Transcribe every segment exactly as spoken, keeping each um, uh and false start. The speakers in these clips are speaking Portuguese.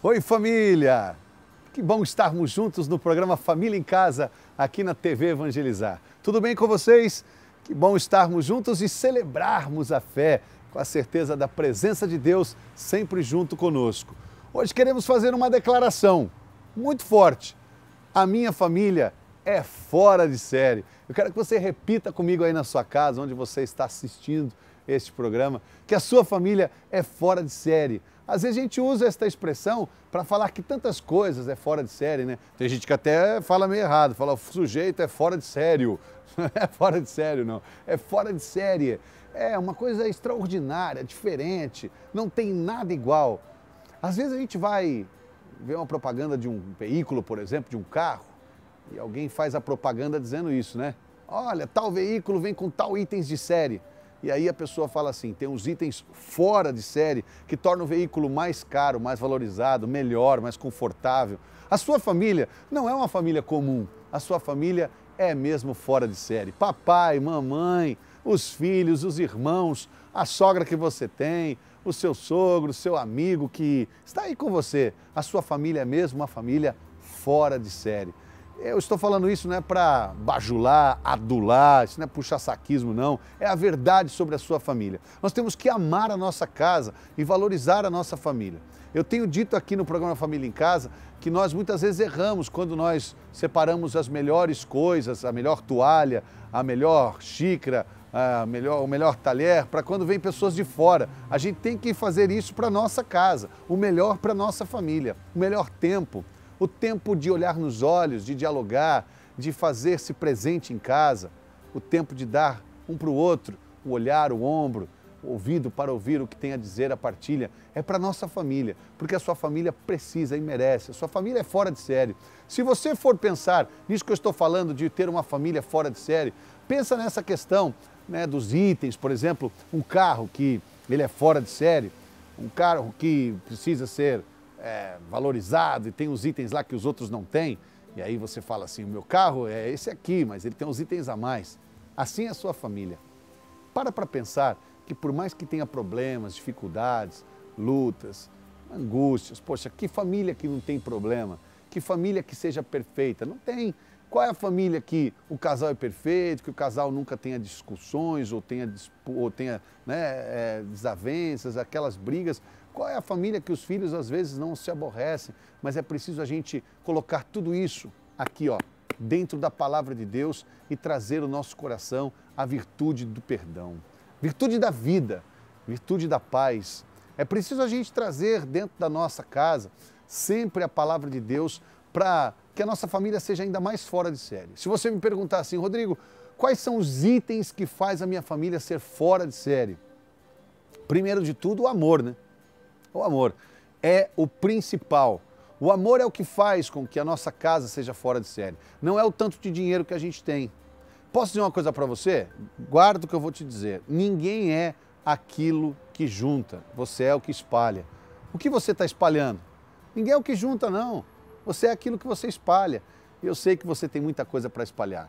Oi, família! Que bom estarmos juntos no programa Família em Casa, aqui na T V Evangelizar. Tudo bem com vocês? Que bom estarmos juntos e celebrarmos a fé, com a certeza da presença de Deus sempre junto conosco. Hoje queremos fazer uma declaração muito forte. A minha família é fora de série. Eu quero que você repita comigo aí na sua casa, onde você está assistindo este programa, que a sua família é fora de série. Às vezes a gente usa esta expressão para falar que tantas coisas é fora de série, né? Tem gente que até fala meio errado, fala o sujeito é fora de sério. Não é fora de sério, não. É fora de série. É uma coisa extraordinária, diferente, não tem nada igual. Às vezes a gente vai ver uma propaganda de um veículo, por exemplo, de um carro, e alguém faz a propaganda dizendo isso, né? Olha, tal veículo vem com tal itens de série. E aí a pessoa fala assim, tem uns itens fora de série que tornam o veículo mais caro, mais valorizado, melhor, mais confortável. A sua família não é uma família comum, a sua família é mesmo fora de série. Papai, mamãe, os filhos, os irmãos, a sogra que você tem, o seu sogro, o seu amigo que está aí com você. A sua família é mesmo uma família fora de série. Eu estou falando isso não é para bajular, adular, isso não é puxar saquismo, não. É a verdade sobre a sua família. Nós temos que amar a nossa casa e valorizar a nossa família. Eu tenho dito aqui no programa Família em Casa que nós muitas vezes erramos quando nós separamos as melhores coisas, a melhor toalha, a melhor xícara, a melhor, o melhor talher, para quando vem pessoas de fora. A gente tem que fazer isso para a nossa casa, o melhor para a nossa família, o melhor tempo. O tempo de olhar nos olhos, de dialogar, de fazer-se presente em casa, o tempo de dar um para o outro, o olhar, o ombro, o ouvido para ouvir o que tem a dizer, a partilha, é para a nossa família, porque a sua família precisa e merece, a sua família é fora de série. Se você for pensar nisso que eu estou falando de ter uma família fora de série, pensa nessa questão, né, dos itens, por exemplo, um carro que ele é fora de série, um carro que precisa ser É, valorizado e tem os itens lá que os outros não têm, e aí você fala assim, o meu carro é esse aqui, mas ele tem uns itens a mais. Assim é a sua família. Para para pensar que por mais que tenha problemas, dificuldades, lutas, angústias, poxa, que família que não tem problema? Que família que seja perfeita? Não tem. Qual é a família que o casal é perfeito, que o casal nunca tenha discussões ou tenha, ou tenha né, é, desavenças, aquelas brigas? Qual é a família que os filhos às vezes não se aborrecem? Mas é preciso a gente colocar tudo isso aqui, ó, dentro da palavra de Deus e trazer o nosso coração a virtude do perdão, virtude da vida, virtude da paz. É preciso a gente trazer dentro da nossa casa sempre a palavra de Deus para que a nossa família seja ainda mais fora de série. Se você me perguntar assim, Rodrigo, quais são os itens que faz a minha família ser fora de série? Primeiro de tudo, o amor, né? O amor é o principal. O amor é o que faz com que a nossa casa seja fora de série. Não é o tanto de dinheiro que a gente tem. Posso dizer uma coisa para você? Guarda o que eu vou te dizer. Ninguém é aquilo que junta, você é o que espalha. O que você está espalhando? Ninguém é o que junta, não. Você é aquilo que você espalha. E eu sei que você tem muita coisa para espalhar.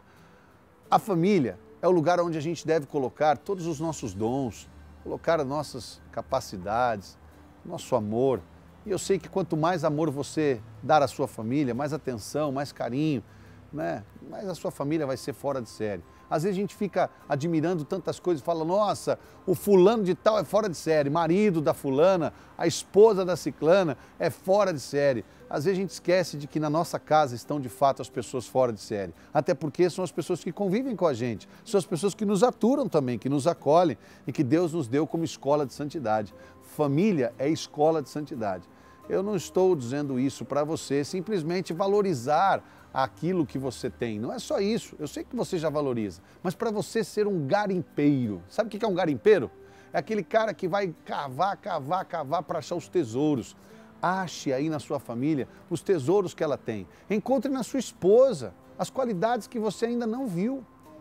A família é o lugar onde a gente deve colocar todos os nossos dons, colocar as nossas capacidades, nosso amor. E eu sei que quanto mais amor você dar à sua família, mais atenção, mais carinho, né? mais a sua família vai ser fora de série. Às vezes a gente fica admirando tantas coisas e fala, nossa, o fulano de tal é fora de série, marido da fulana, a esposa da ciclana é fora de série. Às vezes a gente esquece de que na nossa casa estão de fato as pessoas fora de série. Até porque são as pessoas que convivem com a gente, são as pessoas que nos aturam também, que nos acolhem e que Deus nos deu como escola de santidade. Família é escola de santidade. Eu não estou dizendo isso para você simplesmente valorizar aquilo que você tem. Não é só isso, eu sei que você já valoriza, mas para você ser um garimpeiro. Sabe o que é um garimpeiro? É aquele cara que vai cavar, cavar, cavar para achar os tesouros. Ache aí na sua família os tesouros que ela tem. Encontre na sua esposa as qualidades que você ainda não viu.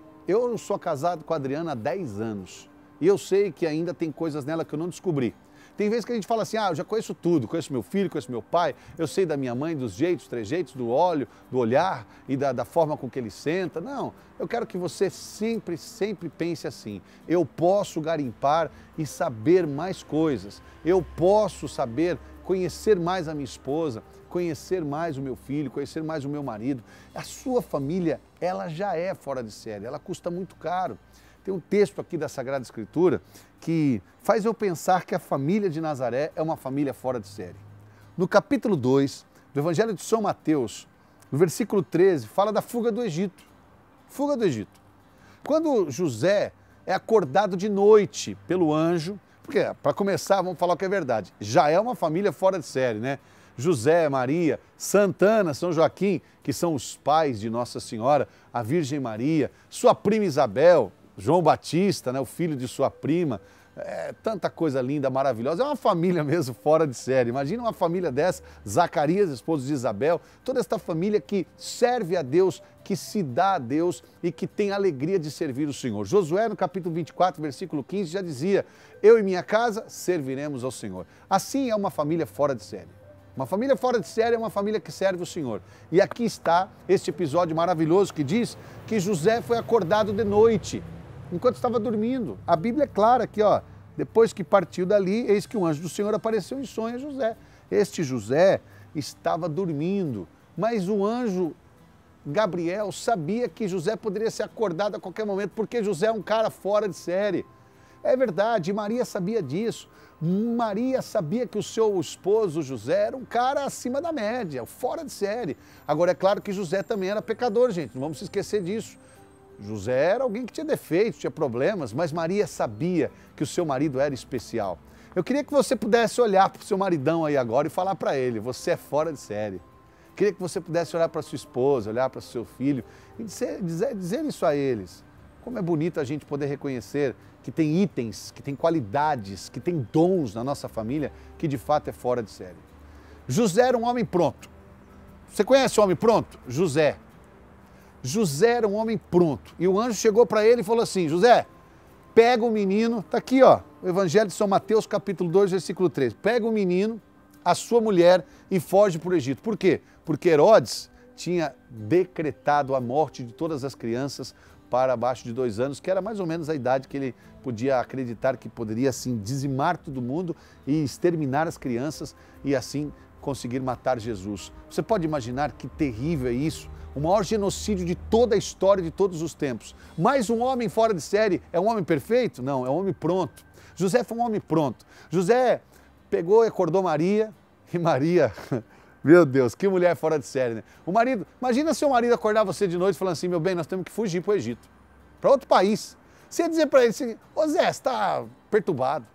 Eu sou casado com a Adriana há dez anos e eu sei que ainda tem coisas nela que eu não descobri. Tem vezes que a gente fala assim, ah, eu já conheço tudo, conheço meu filho, conheço meu pai, eu sei da minha mãe, dos jeitos, trejeitos, do olho, do olhar e da, da forma com que ele senta. Não, eu quero que você sempre, sempre pense assim, eu posso garimpar e saber mais coisas, eu posso saber conhecer mais a minha esposa, conhecer mais o meu filho, conhecer mais o meu marido. A sua família, ela já é fora de série, ela custa muito caro. Tem um texto aqui da Sagrada Escritura que faz eu pensar que a família de Nazaré é uma família fora de série. No capítulo dois do Evangelho de São Mateus, no versículo treze, fala da fuga do Egito. Fuga do Egito. Quando José é acordado de noite pelo anjo, porque, para começar, vamos falar o que é verdade, já é uma família fora de série, né? José, Maria, Santana, São Joaquim, que são os pais de Nossa Senhora, a Virgem Maria, sua prima Isabel, João Batista, né, o filho de sua prima, é, tanta coisa linda, maravilhosa. É uma família mesmo fora de série. Imagina uma família dessa, Zacarias, esposo de Isabel, toda esta família que serve a Deus, que se dá a Deus e que tem alegria de servir o Senhor. Josué, no capítulo vinte e quatro, versículo quinze, já dizia, eu e minha casa serviremos ao Senhor. Assim é uma família fora de série. Uma família fora de série é uma família que serve o Senhor. E aqui está este episódio maravilhoso que diz que José foi acordado de noite, enquanto estava dormindo. A Bíblia é clara aqui, ó. Depois que partiu dali, eis que um anjo do Senhor apareceu em sonho a José. Este José estava dormindo, mas o anjo Gabriel sabia que José poderia ser acordado a qualquer momento, porque José é um cara fora de série. É verdade, Maria sabia disso. Maria sabia que o seu esposo José era um cara acima da média, fora de série. Agora é claro que José também era pecador, gente, não vamos se esquecer disso. José era alguém que tinha defeitos, tinha problemas, mas Maria sabia que o seu marido era especial. Eu queria que você pudesse olhar para o seu maridão aí agora e falar para ele, você é fora de série. Queria que você pudesse olhar para sua esposa, olhar para o seu filho e dizer, dizer, dizer isso a eles. Como é bonito a gente poder reconhecer que tem itens, que tem qualidades, que tem dons na nossa família que de fato é fora de série. José era um homem pronto. Você conhece o homem pronto? José. José era um homem pronto. E o anjo chegou para ele e falou assim, José, pega o menino, está aqui ó, o Evangelho de São Mateus, capítulo dois, versículo treze. Pega o menino, a sua mulher e foge para o Egito. Por quê? Porque Herodes tinha decretado a morte de todas as crianças para abaixo de dois anos, que era mais ou menos a idade que ele podia acreditar que poderia assim dizimar todo mundo e exterminar as crianças e assim conseguir matar Jesus. Você pode imaginar que terrível é isso? O maior genocídio de toda a história de todos os tempos. Mas um homem fora de série é um homem perfeito? Não, é um homem pronto. José foi um homem pronto. José pegou e acordou Maria, e Maria, meu Deus, que mulher fora de série, né? O marido, imagina se o marido acordar você de noite falando assim, meu bem, nós temos que fugir para o Egito, para outro país. Você ia dizer para ele assim, ô Zé, você está perturbado.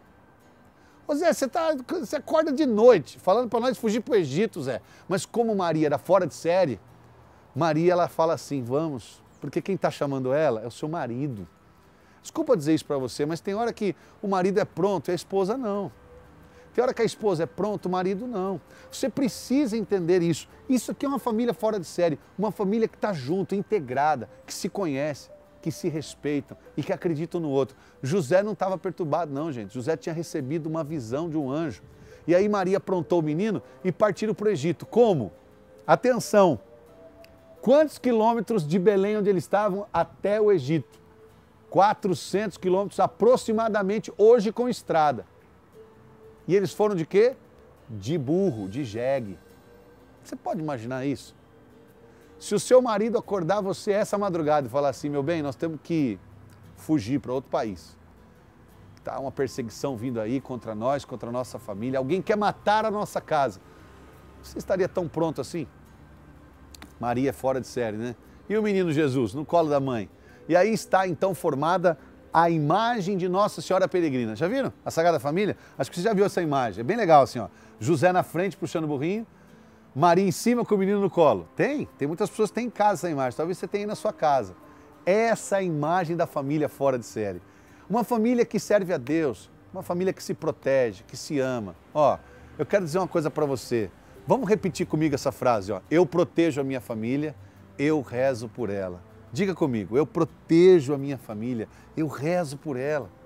Ô Zé, você, tá, você acorda de noite falando para nós fugir para o Egito, Zé. Mas como Maria era fora de série, Maria, ela fala assim, vamos, porque quem está chamando ela é o seu marido. Desculpa dizer isso para você, mas tem hora que o marido é pronto e a esposa não. Tem hora que a esposa é pronta, o marido não. Você precisa entender isso. Isso aqui é uma família fora de série, uma família que está junto, integrada, que se conhece, que se respeitam e que acreditam no outro. José não estava perturbado não, gente. José tinha recebido uma visão de um anjo. E aí Maria aprontou o menino e partiram para o Egito. Como? Atenção! Quantos quilômetros de Belém, onde eles estavam, até o Egito? quatrocentos quilômetros aproximadamente, hoje com estrada. E eles foram de quê? De burro, de jegue. Você pode imaginar isso? Se o seu marido acordar você essa madrugada e falar assim, meu bem, nós temos que fugir para outro país. Está uma perseguição vindo aí contra nós, contra a nossa família. Alguém quer matar a nossa casa. Você estaria tão pronto assim? Maria é fora de série, né? E o menino Jesus, no colo da mãe. E aí está então formada a imagem de Nossa Senhora Peregrina. Já viram? A Sagrada Família? Acho que você já viu essa imagem. É bem legal assim, ó. José na frente puxando o burrinho, Maria em cima com o menino no colo. Tem? Tem muitas pessoas que têm em casa essa imagem. Talvez você tenha aí na sua casa. Essa é a imagem da família fora de série. Uma família que serve a Deus, uma família que se protege, que se ama. Ó, eu quero dizer uma coisa para você. Vamos repetir comigo essa frase, ó. Eu protejo a minha família, eu rezo por ela. Diga comigo, eu protejo a minha família, eu rezo por ela.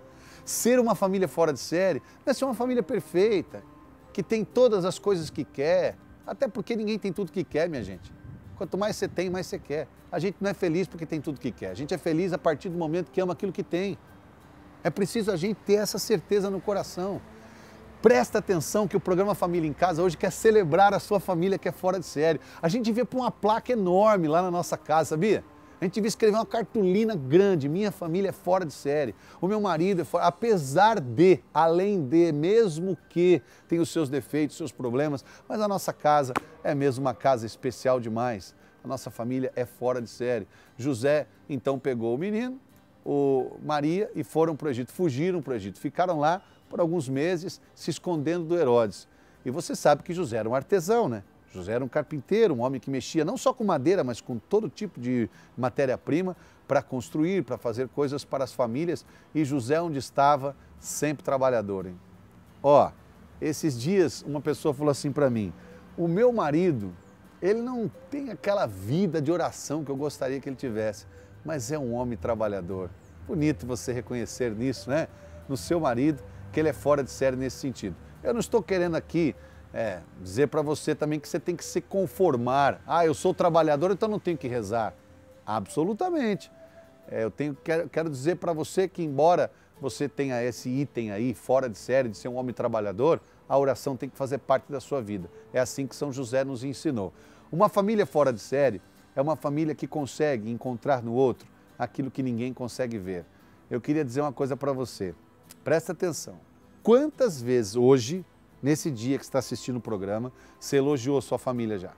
Ser uma família fora de série não é ser uma família perfeita, que tem todas as coisas que quer, até porque ninguém tem tudo que quer, minha gente. Quanto mais você tem, mais você quer. A gente não é feliz porque tem tudo que quer, a gente é feliz a partir do momento que ama aquilo que tem. É preciso a gente ter essa certeza no coração. Presta atenção que o programa Família em Casa hoje quer celebrar a sua família que é fora de série. A gente devia pôr uma placa enorme lá na nossa casa, sabia? A gente devia escrever uma cartolina grande, minha família é fora de série, o meu marido é fora, apesar de, além de, mesmo que tenha os seus defeitos, seus problemas, mas a nossa casa é mesmo uma casa especial demais. A nossa família é fora de série. José então pegou o menino, o Maria e foram para o Egito, fugiram para o Egito, ficaram lá por alguns meses se escondendo do Herodes. E você sabe que José era um artesão, né? José era um carpinteiro, um homem que mexia não só com madeira, mas com todo tipo de matéria-prima para construir, para fazer coisas para as famílias. E José, onde estava, sempre trabalhador, hein? Ó, esses dias uma pessoa falou assim para mim, o meu marido, ele não tem aquela vida de oração que eu gostaria que ele tivesse, mas é um homem trabalhador. Bonito você reconhecer nisso, né? No seu marido, que ele é fora de série nesse sentido. Eu não estou querendo aqui é, dizer para você também que você tem que se conformar. Ah, eu sou trabalhador, então não tenho que rezar. Absolutamente. É, eu tenho, quero, quero dizer para você que embora você tenha esse item aí, fora de série, de ser um homem trabalhador, a oração tem que fazer parte da sua vida. É assim que São José nos ensinou. Uma família fora de série é uma família que consegue encontrar no outro aquilo que ninguém consegue ver. Eu queria dizer uma coisa para você. Presta atenção. Quantas vezes hoje, nesse dia que está assistindo o programa, você elogiou sua família já?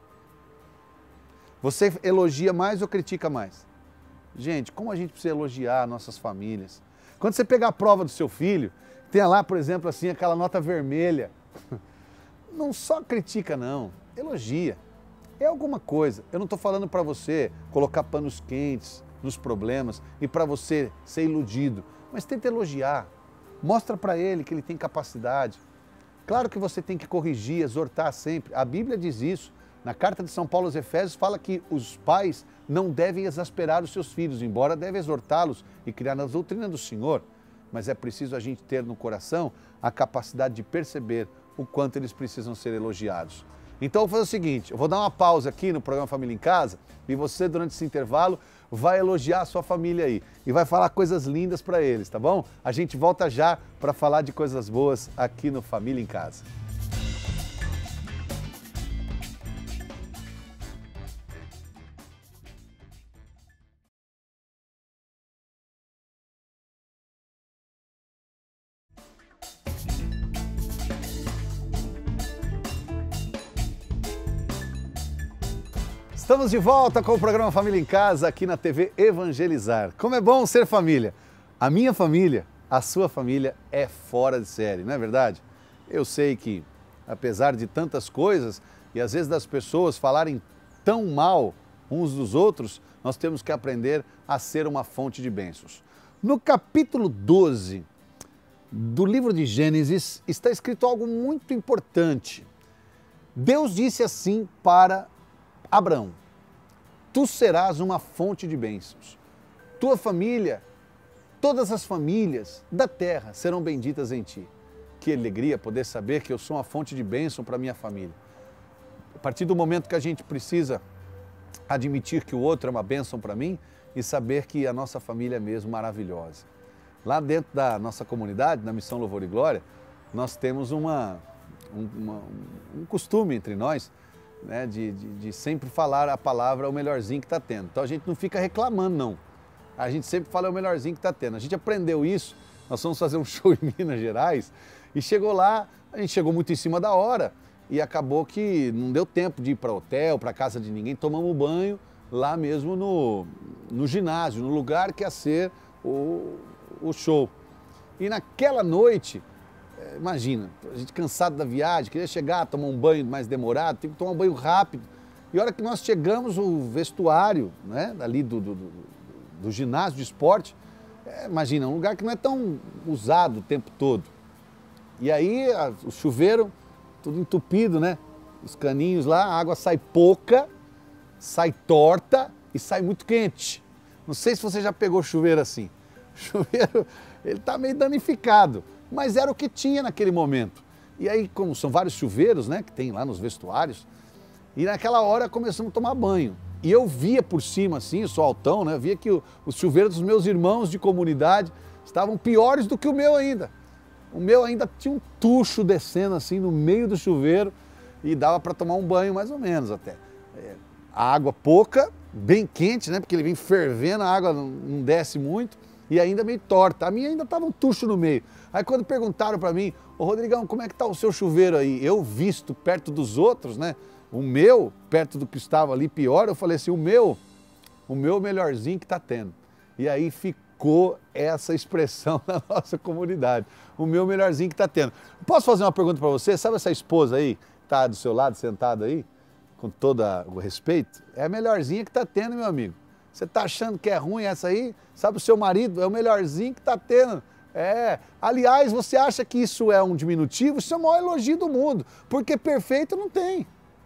Você elogia mais ou critica mais? Gente, como a gente precisa elogiar nossas famílias? Quando você pegar a prova do seu filho, tem lá, por exemplo, assim, aquela nota vermelha. Não só critica, não. Elogia. É alguma coisa. Eu não estou falando para você colocar panos quentes nos problemas e para você ser iludido, mas tenta elogiar. Mostra para ele que ele tem capacidade. Claro que você tem que corrigir, exortar sempre. A Bíblia diz isso. Na carta de São Paulo aos Efésios fala que os pais não devem exasperar os seus filhos, embora devem exortá-los e criar na doutrina do Senhor. Mas é preciso a gente ter no coração a capacidade de perceber o quanto eles precisam ser elogiados. Então eu vou fazer o seguinte, eu vou dar uma pausa aqui no programa Família em Casa e você, durante esse intervalo, vai elogiar a sua família aí e vai falar coisas lindas para eles, tá bom? A gente volta já para falar de coisas boas aqui no Família em Casa. Estamos de volta com o programa Família em Casa aqui na T V Evangelizar. Como é bom ser família. A minha família, a sua família é fora de série, não é verdade? Eu sei que, apesar de tantas coisas e às vezes das pessoas falarem tão mal uns dos outros, nós temos que aprender a ser uma fonte de bênçãos. No capítulo doze do livro de Gênesis está escrito algo muito importante. Deus disse assim para Abraão, tu serás uma fonte de bênçãos. Tua família, todas as famílias da terra serão benditas em ti. Que alegria poder saber que eu sou uma fonte de bênção para minha família. A partir do momento que a gente precisa admitir que o outro é uma bênção para mim e saber que a nossa família é mesmo maravilhosa. Lá dentro da nossa comunidade, na Missão Louvor e Glória, nós temos uma, um, uma, um costume entre nós, né, de, de, de sempre falar a palavra o melhorzinho que está tendo. Então a gente não fica reclamando, não. A gente sempre fala o melhorzinho que está tendo. A gente aprendeu isso, nós fomos fazer um show em Minas Gerais e chegou lá, a gente chegou muito em cima da hora e acabou que não deu tempo de ir para hotel, para casa de ninguém, tomamos banho lá mesmo no, no ginásio, no lugar que ia ser o, o show. E naquela noite, imagina, a gente cansado da viagem, queria chegar, tomar um banho mais demorado, tem que tomar um banho rápido. E a hora que nós chegamos, o vestuário, né, ali do, do, do, do ginásio de esporte, é, imagina, um lugar que não é tão usado o tempo todo. E aí a, o chuveiro, tudo entupido, né? Os caninhos lá, a água sai pouca, sai torta e sai muito quente. Não sei se você já pegou chuveiro assim. chuveiro, ele está meio danificado, mas era o que tinha naquele momento. E aí, como são vários chuveiros, né, que tem lá nos vestuários, e naquela hora começamos a tomar banho. E eu via por cima, assim, eu sou altão, né, eu via que o, os chuveiros dos meus irmãos de comunidade estavam piores do que o meu ainda. O meu ainda tinha um tucho descendo assim no meio do chuveiro e dava para tomar um banho mais ou menos até. É, a água pouca, bem quente, né, porque ele vem fervendo, a água não, não desce muito e ainda meio torta. A minha ainda estava um tucho no meio. Aí quando perguntaram para mim, ô Rodrigão, como é que tá o seu chuveiro aí? Eu visto perto dos outros, né? O meu, perto do que estava ali pior, eu falei assim, o meu, o meu melhorzinho que tá tendo. E aí ficou essa expressão na nossa comunidade. O meu melhorzinho que tá tendo. Posso fazer uma pergunta para você? Sabe essa esposa aí, que tá do seu lado, sentada aí, com todo o respeito? É a melhorzinha que tá tendo, meu amigo. Você tá achando que é ruim essa aí? Sabe, o seu marido é o melhorzinho que tá tendo. É, aliás, você acha que isso é um diminutivo? Isso é o maior elogio do mundo, porque perfeito não tem.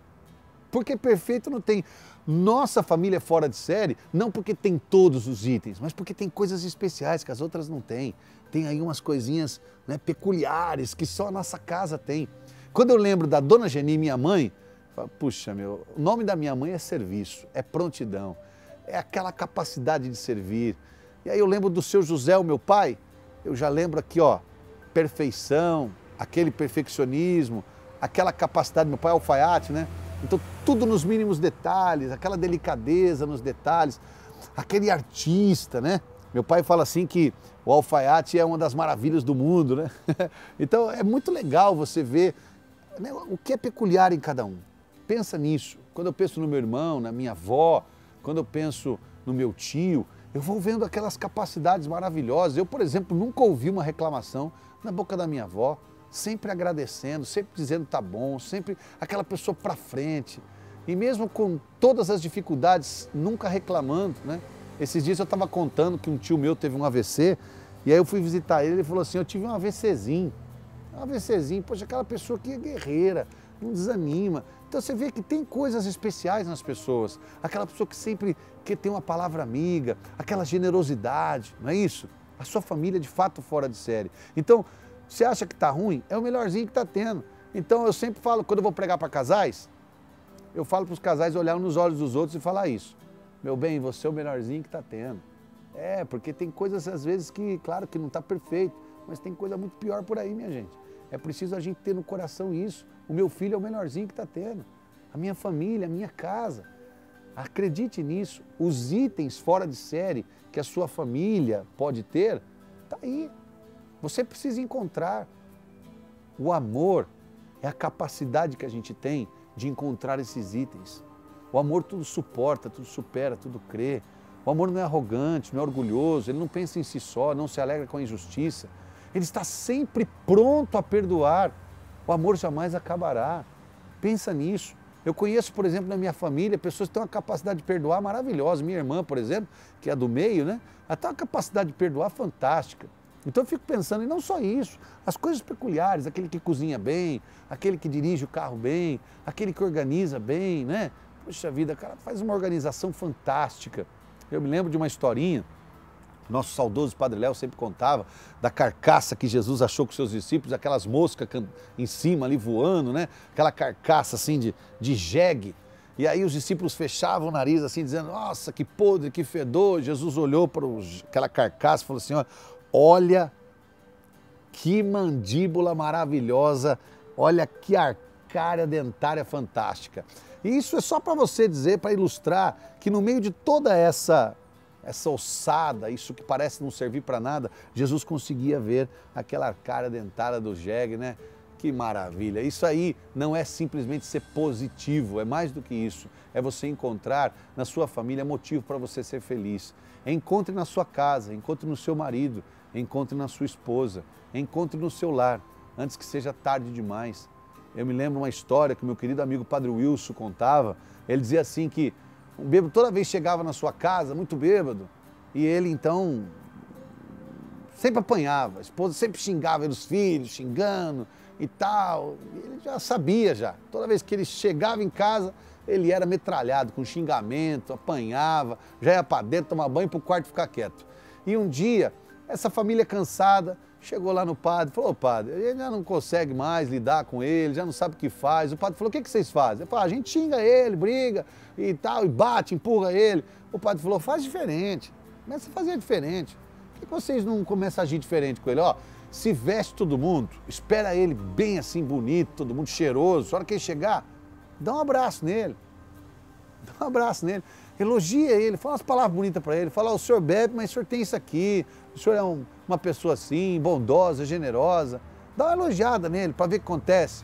Porque perfeito não tem. Nossa família é fora de série, não porque tem todos os itens, mas porque tem coisas especiais que as outras não têm. Tem aí umas coisinhas, né, peculiares que só a nossa casa tem. Quando eu lembro da Dona Geni, minha mãe, eu falo, puxa, meu, o nome da minha mãe é serviço, é prontidão, é aquela capacidade de servir. E aí eu lembro do seu José, o meu pai, eu já lembro aqui, ó, perfeição, aquele perfeccionismo, aquela capacidade, meu pai é alfaiate, né? Então, tudo nos mínimos detalhes, aquela delicadeza nos detalhes, aquele artista, né? Meu pai fala assim que o alfaiate é uma das maravilhas do mundo, né? Então, é muito legal você ver, né, o que é peculiar em cada um. Pensa nisso. Quando eu penso no meu irmão, na minha avó, quando eu penso no meu tio, eu vou vendo aquelas capacidades maravilhosas. Eu, por exemplo, nunca ouvi uma reclamação na boca da minha avó. Sempre agradecendo, sempre dizendo tá bom, sempre aquela pessoa para frente. E mesmo com todas as dificuldades, nunca reclamando, né? Esses dias eu estava contando que um tio meu teve um A V C, e aí eu fui visitar ele, ele falou assim, eu tive um AVCzinho. Um AVCzinho, poxa, aquela pessoa que é guerreira, não desanima. Então você vê que tem coisas especiais nas pessoas. Aquela pessoa que sempre quer ter uma palavra amiga, aquela generosidade, não é isso? A sua família de fato fora de série. Então, você acha que está ruim? É o melhorzinho que está tendo. Então eu sempre falo, quando eu vou pregar para casais, eu falo para os casais olhar nos olhos dos outros e falar isso. Meu bem, você é o melhorzinho que está tendo. É, porque tem coisas às vezes que, claro que não está perfeito, mas tem coisa muito pior por aí, minha gente. É preciso a gente ter no coração isso. O meu filho é o melhorzinho que está tendo. A minha família, a minha casa. Acredite nisso. Os itens fora de série que a sua família pode ter, está aí. Você precisa encontrar. O amor é a capacidade que a gente tem de encontrar esses itens. O amor tudo suporta, tudo supera, tudo crê. O amor não é arrogante, não é orgulhoso, ele não pensa em si só, não se alegra com a injustiça. Ele está sempre pronto a perdoar. O amor jamais acabará. Pensa nisso. Eu conheço, por exemplo, na minha família, pessoas que têm uma capacidade de perdoar maravilhosa. Minha irmã, por exemplo, que é do meio, né? Ela tem uma capacidade de perdoar fantástica. Então eu fico pensando, e não só isso, as coisas peculiares, aquele que cozinha bem, aquele que dirige o carro bem, aquele que organiza bem, né? Puxa vida, cara, faz uma organização fantástica. Eu me lembro de uma historinha, nosso saudoso Padre Léo sempre contava, da carcaça que Jesus achou com seus discípulos, aquelas moscas em cima ali voando, né? Aquela carcaça assim de, de jegue. E aí os discípulos fechavam o nariz assim, dizendo, nossa, que podre, que fedor. Jesus olhou para os, aquela carcaça e falou assim, ó, olha que mandíbula maravilhosa, olha que arcária dentária fantástica. E isso é só para você dizer, para ilustrar, que no meio de toda essa, essa ossada, isso que parece não servir para nada, Jesus conseguia ver aquela arcária dentária do jegue, né? Que maravilha! Isso aí não é simplesmente ser positivo, é mais do que isso. É você encontrar na sua família motivo para você ser feliz. Encontre na sua casa, encontre no seu marido, encontre na sua esposa, encontre no seu lar, antes que seja tarde demais. Eu me lembro uma história que o meu querido amigo Padre Wilson contava. Ele dizia assim que um bêbado toda vez chegava na sua casa, muito bêbado, e ele então sempre apanhava, a esposa sempre xingava ele, os filhos, xingando e tal. E ele já sabia já, toda vez que ele chegava em casa, ele era metralhado com xingamento, apanhava, já ia para dentro tomar banho para o quarto ficar quieto. E um dia Essa família cansada chegou lá no padre, falou, ô padre, ele já não consegue mais lidar com ele, já não sabe o que faz. O padre falou, o que, que vocês fazem? Ele falou, a gente xinga ele, briga e tal, e bate, empurra ele. O padre falou, faz diferente, começa a fazer diferente. Por que, que vocês não começam a agir diferente com ele? Ó, se veste todo mundo, espera ele bem assim, bonito, todo mundo cheiroso. A hora que ele chegar, dá um abraço nele. Dá um abraço nele. Elogia ele, fala umas palavras bonitas para ele. Fala, o senhor bebe, mas o senhor tem isso aqui. O senhor é um, uma pessoa assim, bondosa, generosa. Dá uma elogiada nele para ver o que acontece.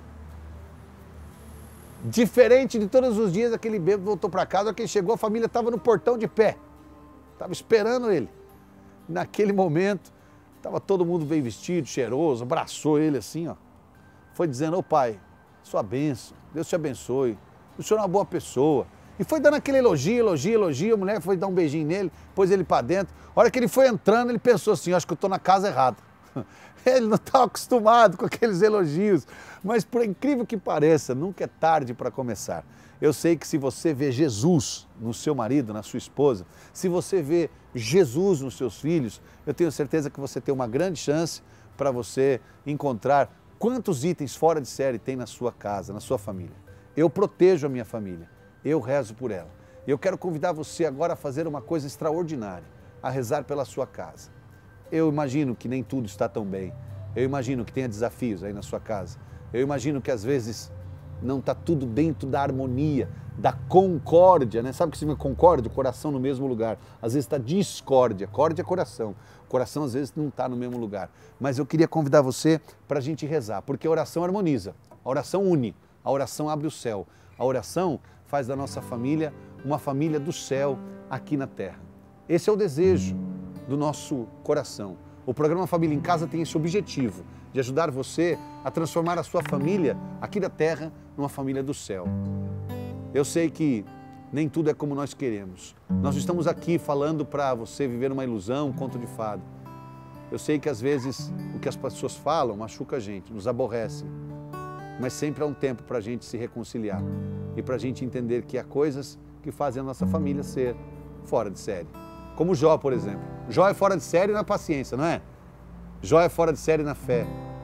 Diferente de todos os dias, aquele bêbado voltou para casa, a hora que ele chegou, a família estava no portão de pé. Estava esperando ele. Naquele momento, estava todo mundo bem vestido, cheiroso, abraçou ele assim, ó. Foi dizendo, ô pai, sua bênção, Deus te abençoe, o senhor é uma boa pessoa. E foi dando aquele elogio, elogio, elogio, a mulher foi dar um beijinho nele, pôs ele para dentro. A hora que ele foi entrando, ele pensou assim, acho que eu estou na casa errada. Ele não estava acostumado com aqueles elogios, mas por incrível que pareça, nunca é tarde para começar. Eu sei que se você vê Jesus no seu marido, na sua esposa, se você vê Jesus nos seus filhos, eu tenho certeza que você tem uma grande chance para você encontrar quantos itens fora de série tem na sua casa, na sua família. Eu protejo a minha família, eu rezo por ela. Eu quero convidar você agora a fazer uma coisa extraordinária, a rezar pela sua casa. Eu imagino que nem tudo está tão bem, eu imagino que tenha desafios aí na sua casa, eu imagino que às vezes não está tudo dentro da harmonia, da concórdia, né? Sabe o que significa concórdia? O coração no mesmo lugar. Às vezes está discórdia, córdia é coração. O coração às vezes não está no mesmo lugar. Mas eu queria convidar você para a gente rezar, porque a oração harmoniza, a oração une, a oração abre o céu, a oração faz da nossa família uma família do céu aqui na terra. Esse é o desejo do nosso coração. O programa Família em Casa tem esse objetivo, de ajudar você a transformar a sua família aqui da terra numa família do céu. Eu sei que nem tudo é como nós queremos. Nós estamos aqui falando para você viver uma ilusão, um conto de fada. Eu sei que às vezes o que as pessoas falam machuca a gente, nos aborrece. Mas sempre há um tempo para a gente se reconciliar e para a gente entender que há coisas que fazem a nossa família ser fora de série. Como Jó, por exemplo. Jó é fora de série na paciência, não é? Jó é fora de série na fé.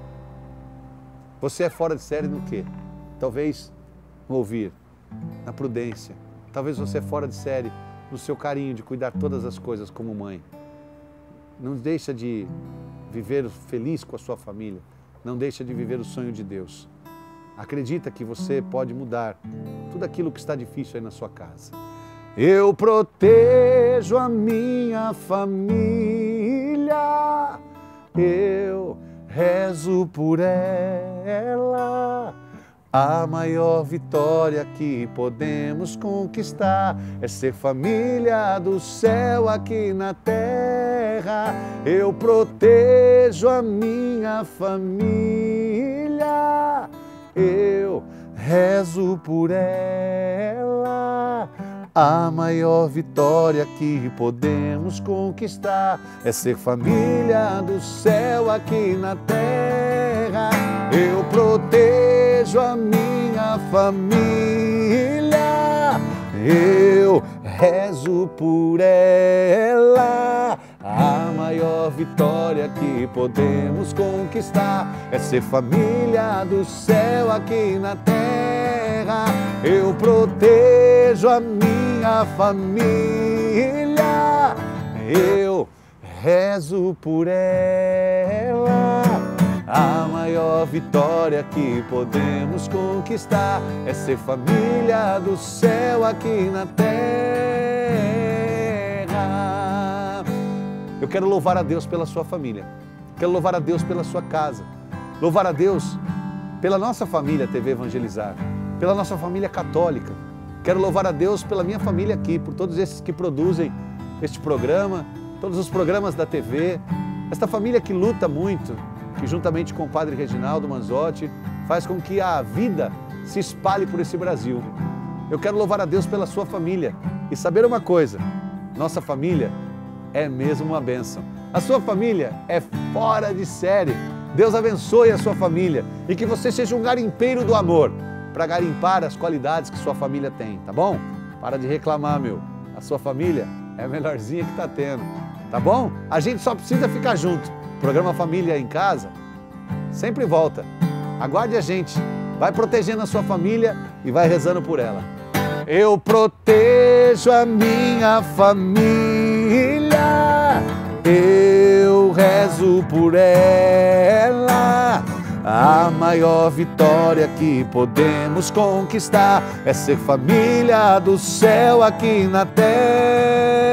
Você é fora de série no quê? Talvez no ouvir, na prudência. Talvez você é fora de série no seu carinho de cuidar todas as coisas como mãe. Não deixa de viver feliz com a sua família. Não deixa de viver o sonho de Deus. Acredita que você pode mudar tudo aquilo que está difícil aí na sua casa. Eu protejo a minha família, eu rezo por ela. A maior vitória que podemos conquistar é ser família do céu aqui na terra. Eu protejo a minha família, eu rezo por ela. A maior vitória que podemos conquistar é ser família do céu aqui na terra. Eu protejo a minha família, eu rezo por ela. A maior vitória que podemos conquistar é ser família do céu aqui na terra. Eu protejo a minha família, eu rezo por ela. A maior vitória que podemos conquistar é ser família do céu aqui na terra. Eu quero louvar a Deus pela sua família, quero louvar a Deus pela sua casa, louvar a Deus pela nossa família T V Evangelizar, pela nossa família católica. Quero louvar a Deus pela minha família aqui, por todos esses que produzem este programa, todos os programas da T V, esta família que luta muito, que juntamente com o Padre Reginaldo Manzotti faz com que a vida se espalhe por esse Brasil. Eu quero louvar a Deus pela sua família e saber uma coisa, nossa família é mesmo uma bênção. A sua família é fora de série. Deus abençoe a sua família e que você seja um garimpeiro do amor para garimpar as qualidades que sua família tem, tá bom? Para de reclamar, meu. A sua família é a melhorzinha que está tendo. tá bom? A gente só precisa ficar junto. O programa Família em Casa sempre volta. Aguarde a gente. Vai protegendo a sua família e vai rezando por ela. Eu protejo a minha família, eu rezo por ela. A maior vitória que podemos conquistar é ser família do céu aqui na terra.